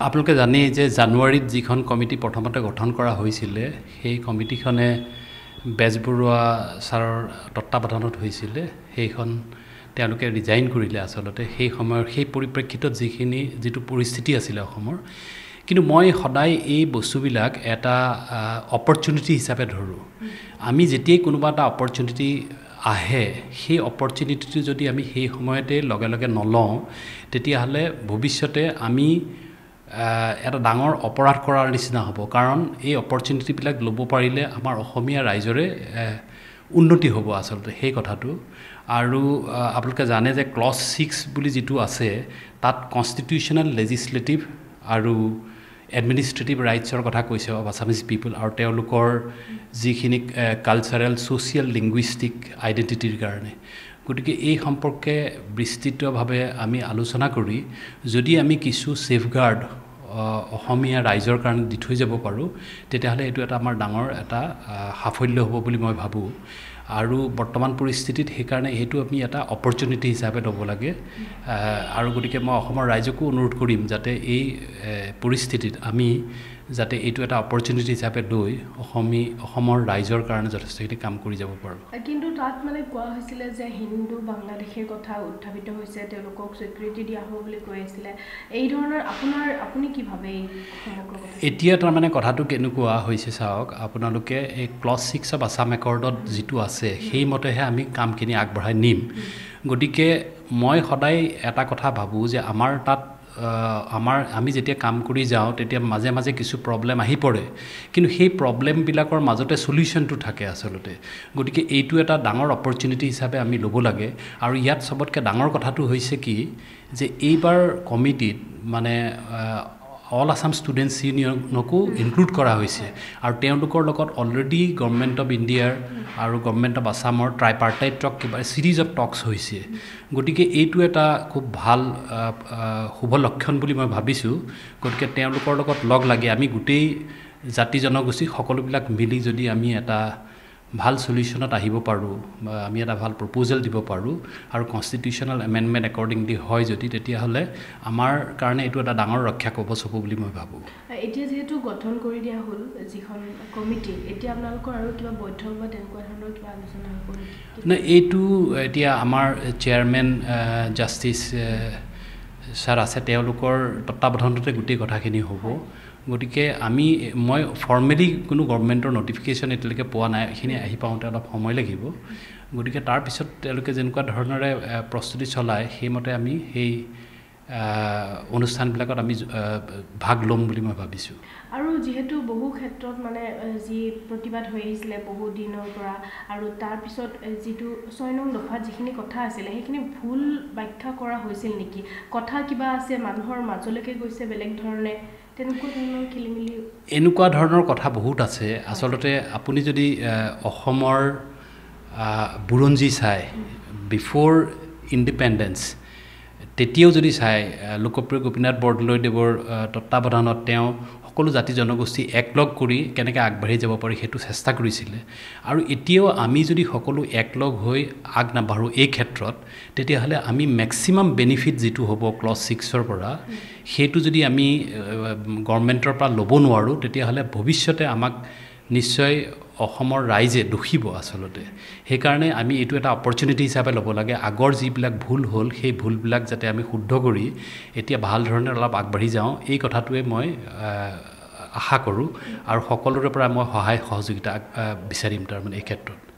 আপোনালোকে জানে যে জানুৱাৰীত যিখন কমিটি প্ৰথমতে গঠন কৰা হৈছিলে সেই কমিটিখনে বেজবৰুৱা ছাৰৰ তত্ত্বাৱধানত হৈছিলে সেইখন তেওঁলোকে ৰিজাইন কৰিলে আচলতে সেই সময়ৰ সেই পৰিপ্ৰেক্ষিতত যিটো পৰিস্থিতি আছিলে অসমৰ কিন্তু মই সদায় এই বস্তুবিলাক এটা অপৰচুনিটি হিচাপে ধৰোঁ আমি যেতিয়াই কোনোবা এটা অপৰচুনিটি আহে সেই অপৰচুনিটিটো যদি আমি সেই সময়তে লগে লগে নলওঁ তেতিয়াহ'লে ভৱিষ্যতে আমি এটা ডাঙৰ অপৰাধ কৰাৰ নিচিনা হ'ব কাৰণ এই অপৰচুনিটিবিলাক ল'ব পাৰিলে আমাৰ অসমীয়া ৰাইজৰে উন্নতি হ'ব আচলতে সেই কথাটো আৰু আপোনালোকে জানে যে ক্লজ 6 বুলি যিটো আছে তাত কনষ্টিটিউশ্যনেল লেজিসলেটিভ আৰু এডমিনিষ্ট্ৰেটিভ ৰাইটছৰ কথা কৈছে অফ আছামিজ পিপল আৰু তেওঁলোকৰ যিখিনি কালচাৰেল ছ'চিয়েল লিংগুইষ্টিক আইডেণ্টিটিৰ কাৰণে গতিকে এই সম্পৰ্কে বিস্তৃতভাৱে আমি আলোচনা কৰি যদি আমি কিছু ছেফগাৰ্ড অসমীয়া ৰাইজৰ কাৰণে দি থৈ যাব পাৰোঁ তেতিয়াহ'লে এইটো এটা আমাৰ ডাঙৰ এটা সাফল্য হ'ব বুলি মই ভাবোঁ আৰু বৰ্তমান পৰিস্থিতিত সেইকাৰণে এইটো আমি এটা অপৰচুনিটি হিচাপে ল'ব লাগে আৰু গতিকে মই অসমৰ ৰাইজকো অনুৰোধ কৰিম যাতে এই পৰিস্থিতিত আমি যাতে এইটো এটা অপৰচুনিটি হিচাপে লৈ অসমৰ ৰাইজৰ কাৰণে যথেষ্টখিনি কাম কৰি যাব পাৰোঁ কিন্তু তাত মানে কোৱা হৈছিলে যে হিন্দু বাংলাদেশীৰ কথা উত্থাপিত হৈছে তেওঁলোকক স্বীকৃতি দিয়া হ'ব বুলি কৈ আছিলে এই ধৰণৰ আপুনি কি ভাবে এতিয়া তাৰমানে কথাটো কেনেকুৱা হৈছে চাওক আপোনালোকে এই ক্লজ 6 অফ আছাম একৰ্ডত যিটো আছে সেইমতেহে আমি কামখিনি আগবঢ়াই নিম গতিকে মই সদায় এটা কথা ভাবোঁ যে আমাৰ তাত আমি যেতিয়া কাম কৰি যাওঁ তেতিয়া মাজে মাজে কিছু প্ৰব্লেম আহি পৰে কিন্তু সেই প্ৰব্লেমবিলাকৰ মাজতে সলিউশনটো থাকে আচলতে গতিকে এইটো এটা ডাঙৰ অপৰচুনিটি হিচাপে আমি ল'ব লাগে আৰু ইয়াত সবতকৈ ডাঙৰ কথাটো হৈছে কি যে এইবাৰ কমিটিত মানে অল আছাম ষ্টুডেণ্টছ ইউনিয়নকো ইনক্লুড কৰা হৈছে আৰু তেওঁলোকৰ লগত অলৰেডি গভৰ্ণমেণ্ট অফ ইণ্ডিয়াৰ আৰু গভৰ্ণমেণ্ট অফ আছামৰ ট্ৰাইপাৰ্টাইট টক কিবা চিৰিজ অফ টকছ হৈছে গতিকে এইটো এটা খুব ভাল শুভ লক্ষণ বুলি মই ভাবিছোঁ গতিকে তেওঁলোকৰ লগত লগ লাগি আমি গোটেই জাতি জনগোষ্ঠী সকলোবিলাক মিলি যদি আমি এটা ভাল সলিউশনত আহিব পাৰোঁ বা আমি এটা ভাল প্ৰপ'জেল দিব পাৰোঁ আৰু কনষ্টিটিউশ্যনেল এমেণ্ডমেণ্ট একৰ্ডিংলি হয় যদি তেতিয়াহ'লে আমাৰ কাৰণে এইটো এটা ডাঙৰ ৰক্ষা কৱচ হ'ব বুলি মই ভাবোঁ এতিয়া যেহেতু গঠন কৰি দিয়া হ'ল যিখন কমিটি এতিয়া আপোনালোকৰ আৰু কিবা বৈঠক বা তেনেকুৱা ধৰণৰ কিবা আলোচনা হ'ব নাই এইটো এতিয়া আমাৰ চেয়াৰমেন জাষ্টিছ ছাৰ আছে তেওঁলোকৰ তত্ত্বাৱধানতে গোটেই কথাখিনি হ'ব গতিকে মই ফৰ্মেলি কোনো গভৰ্ণমেণ্টৰ নটিফিকেশ্যন এতিয়ালৈকে পোৱা নাই এইখিনি আহি পাওঁতে অলপ সময় লাগিব গতিকে তাৰপিছত তেওঁলোকে যেনেকুৱা ধৰণেৰে প্ৰস্তুতি চলায় সেইমতে আমি সেই অনুষ্ঠানবিলাকত আমি ভাগ ল'ম বুলি মই ভাবিছোঁ আৰু যেহেতু বহু ক্ষেত্ৰত মানে যি প্ৰতিবাদ হৈ আহিছিলে বহু দিনৰ পৰা আৰু তাৰপিছত যিটো 6 নং দফাত যিখিনি কথা আছিলে সেইখিনি ভুল ব্যাখ্যা কৰা হৈছিল নেকি কথা কিবা আছে মানুহৰ মাজলৈকে গৈছে বেলেগ ধৰণে এনেকুৱা ধৰণৰ কথা বহুত আছে আচলতে আপুনি যদি অসমৰ বুৰঞ্জী চাই বিফ'ৰ ইণ্ডিপেণ্ডেঞ্চ তেতিয়াও যদি চাই লোকপ্ৰিয় গোপীনাথ বৰদলৈদেৱৰ তত্ত্বাৱধানত তেওঁ সকলো জাতি জনগোষ্ঠী একলগ কৰি কেনেকৈ আগবাঢ়ি যাব পাৰি সেইটো চেষ্টা কৰিছিলে আৰু এতিয়াও আমি যদি সকলো একলগ হৈ আগ নাবাঢ়োঁ এই ক্ষেত্ৰত তেতিয়াহ'লে আমি মেক্সিমাম বেনিফিট যিটো হ'ব ক্লজ 6ৰ পৰা সেইটো যদি আমি গভৰ্ণমেণ্টৰ পৰা ল'ব নোৱাৰোঁ তেতিয়াহ'লে ভৱিষ্যতে আমাক নিশ্চয় অসমৰ ৰাইজে দুখিব আচলতে সেইকাৰণে আমি এইটো এটা অপৰচুনিটি হিচাপে ল'ব লাগে আগৰ যিবিলাক ভুল হ'ল সেই ভুলবিলাক যাতে আমি শুদ্ধ কৰি এতিয়া ভাল ধৰণে অলপ আগবাঢ়ি যাওঁ এই কথাটোৱে মই আশা কৰোঁ আৰু সকলোৰে পৰা মই সহায় সহযোগিতা বিচাৰিম তাৰমানে এই ক্ষেত্ৰত